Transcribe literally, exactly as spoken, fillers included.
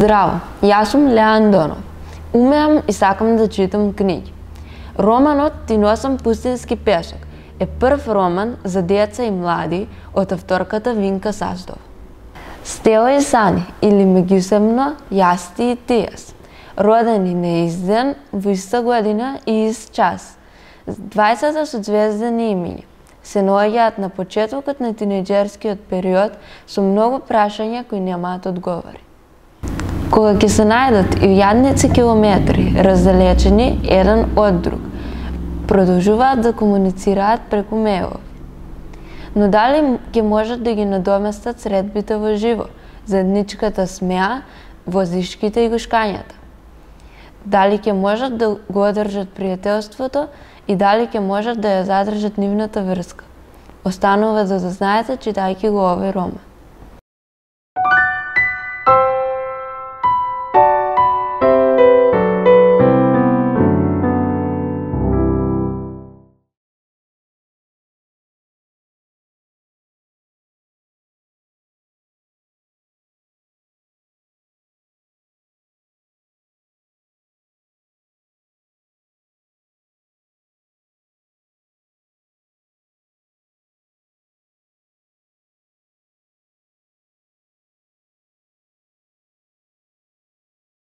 Здраво, јас сум Леа Андонов. Умеам и сакам да читам книги. Романот Ти носам пустински песок е прв роман за деца и млади од авторката Винка Саздова. Стео и Сани или меѓусебно Јас ти и тијас, родени на изден во иста година и ист час. дваесет созвездени имиња се наоѓаат на почетокот на тинеџерскиот период со многу прашања кои немаат одговори. Кога ќе се најдат и јадници километри раздалечени еден од друг, продолжуваат да комуницираат преку мејлови. Но дали ќе можат да ги надоместат средбите во живо, заедничката смеа, возишките и гушкањата? Дали ќе можат да го одржат пријателството и дали ќе можат да ја задржат нивната врска? Останува да дознаете читајќи го овој роман.